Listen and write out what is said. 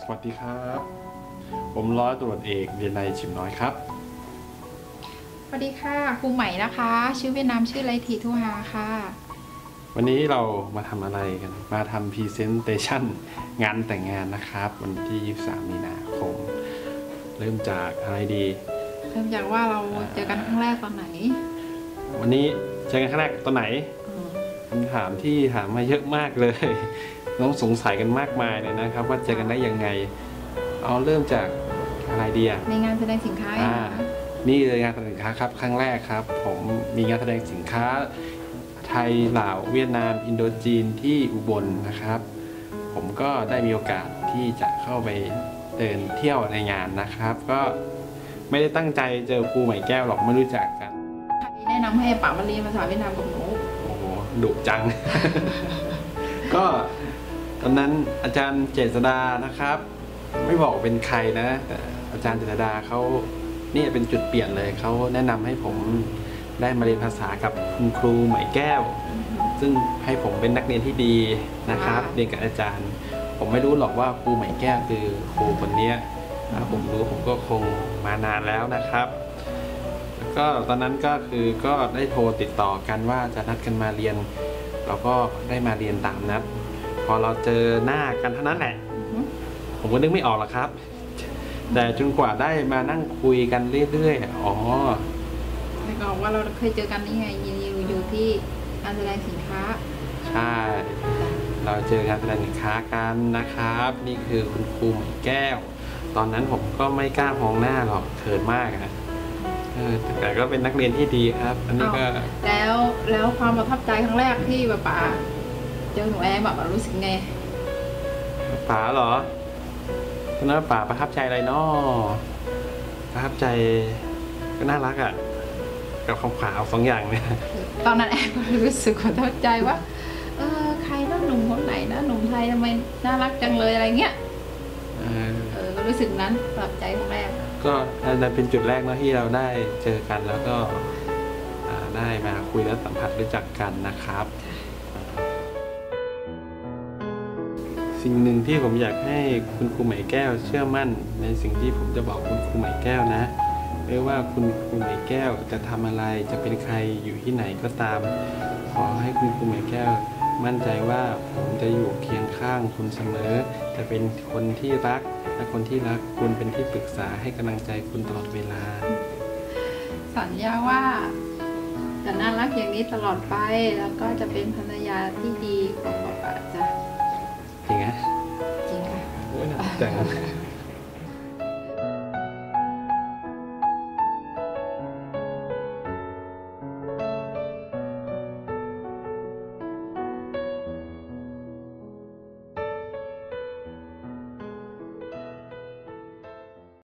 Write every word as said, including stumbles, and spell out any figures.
สวัสดีครับผมร้อยตำรวจเอกเวียนในชิมน้อยครับสวัสดีค่ะครูใหม่นะคะชื่อเวียดนามชื่อไรทีทุฮาค่ะวันนี้เรามาทำอะไรกันมาทำพรีเซนเตชันงานแต่งงานนะครับวันที่ยี่สิบสามมีนาคมเริ่มจากอะไรดีเริ่มจากว่าเราเจอกันครั้งแรกตอนไหนวันนี้เจอกันครั้งแรกตอนไหนคำถามที่ถามมาเยอะมากเลยน้องสงสัยกันมากมายเลยนะครับว่าเจอกันได้ยังไงเอาเริ่มจากอะไรดีอะในงานแสดงสินค้านี่เลยงานแสดงสินค้าครับครั้งแรกครับผมมีงานแสดงสินค้าไทยลาวเวียดนามอินโดจีนที่อุบลนะครับผมก็ได้มีโอกาสที่จะเข้าไปเดินเที่ยวในงานนะครับก็ไม่ได้ตั้งใจเจอครูใหม่แก้วหรอกไม่รู้จักกันแนะนำให้ป๋ามาเรียนภาษาเวียดนามกับหนูโอ้โหดุจัง ก็ตอนนั้นอาจารย์เจษฎานะครับไม่บอกเป็นใครนะแต่อาจารย์เจษฎาเขานี่เป็นจุดเปลี่ยนเลยเขาแนะนำให้ผมได้มาเรียนภาษากับคุณครูใหม่แก้วซึ่งให้ผมเป็นนักเรียนที่ดีนะครับเรียนกับอาจารย์ผมไม่รู้หรอกว่าครูใหม่แก้วคือครูคนนี้ถ้าผมรู้ผมก็คงมานานแล้วนะครับแล้วก็ตอนนั้นก็คือก็ได้โทรติดต่อกันว่าจะนัดกันมาเรียนเราก็ได้มาเรียนตามนัดพอเราเจอหน้ากันเท่านั้นแหละผมก็นึกไม่ออกหรอกครับแต่จนกว่าได้มานั่งคุยกันเรื่อยๆอ๋อแล้วก็ว่าเราเคยเจอกันนี่ไงอยู่อยู่ที่งานแสดงสินค้าใช่เราเจองานแสดงสินค้ากันนะครับนี่คือคุณครูใหม่แก้วตอนนั้นผมก็ไม่กล้ามองหน้าหรอกเขินมากนะเออแต่ก็เป็นนักเรียนที่ดีครับอันนี้ก็แล้วแล้วความประทับใจครั้งแรกที่ป๋าเจอหนูแอมแบบรู้สึกไงป๋าเหรอตอนนั้นป๋าประทับใจอะไรเนาะประทับใจก็น่ารักอ่ะกับคำขาวสองอย่างเนี่ยตอนนั้นแอมก็รู้สึกประทับใจว่าเออใครน่าหนุ่มคนไหนนะหนุ่มไทยทำไมน่ารักจังเลยอะไรเงี้ยเออก็รู้สึกนั้นประทับใจครั้งแรกก็นั่นเป็นจุดแรกเนาะที่เราได้เจอกันแล้วก็ได้มาคุยและสัมผัสรู้จักกันนะครับสิ่งหนึ่งที่ผมอยากให้คุณครูใหม่แก้วเชื่อมั่นในสิ่งที่ผมจะบอกคุณครูใหม่แก้วนะไม่ว่าคุณครูใหม่แก้วจะทำอะไรจะเป็นใครอยู่ที่ไหนก็ตามขอให้คุณครูใหม่แก้วมั่นใจว่าผมจะอยู่เคียงข้างคุณเสมอจะเป็นคนที่รักและคนที่รักคุณเป็นที่ปรึกษาให้กำลังใจคุณตลอดเวลาสัญญาว่าจะน่ารักอย่างนี้ตลอดไปแล้วก็จะเป็นภรรยาที่ดีของป๊าป๊าจ้ะจริงไหมจริงค่ะโอ้ยน่าจัง